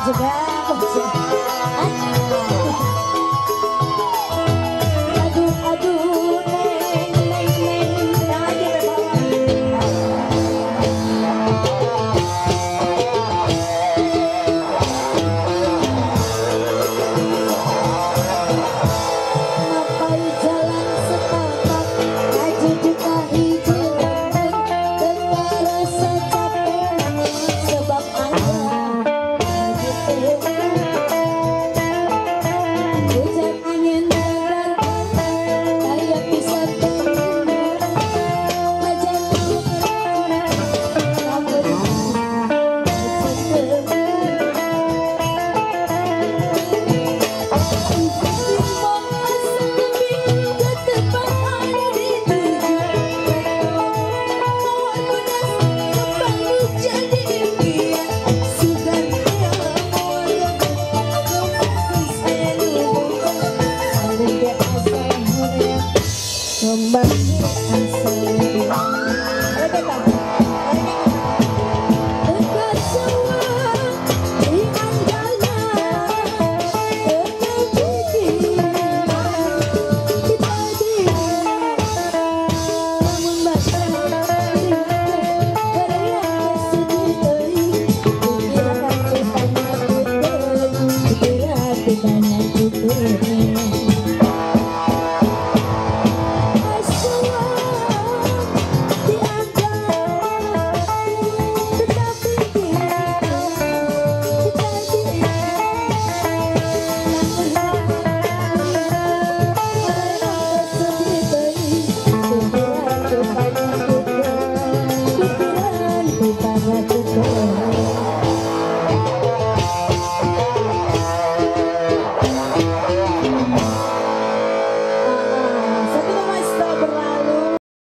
juga. Aduh aduh neng neng neng lagi ngapai jalan setapak aja juga hijau terasa capek sebab ada hujan angin menerpa kayak bisa terlindung aja kembali asal dekat semua di andalan tetap pikiran kita namun bahkan berlihat sedih pikiran banyak putih pikiran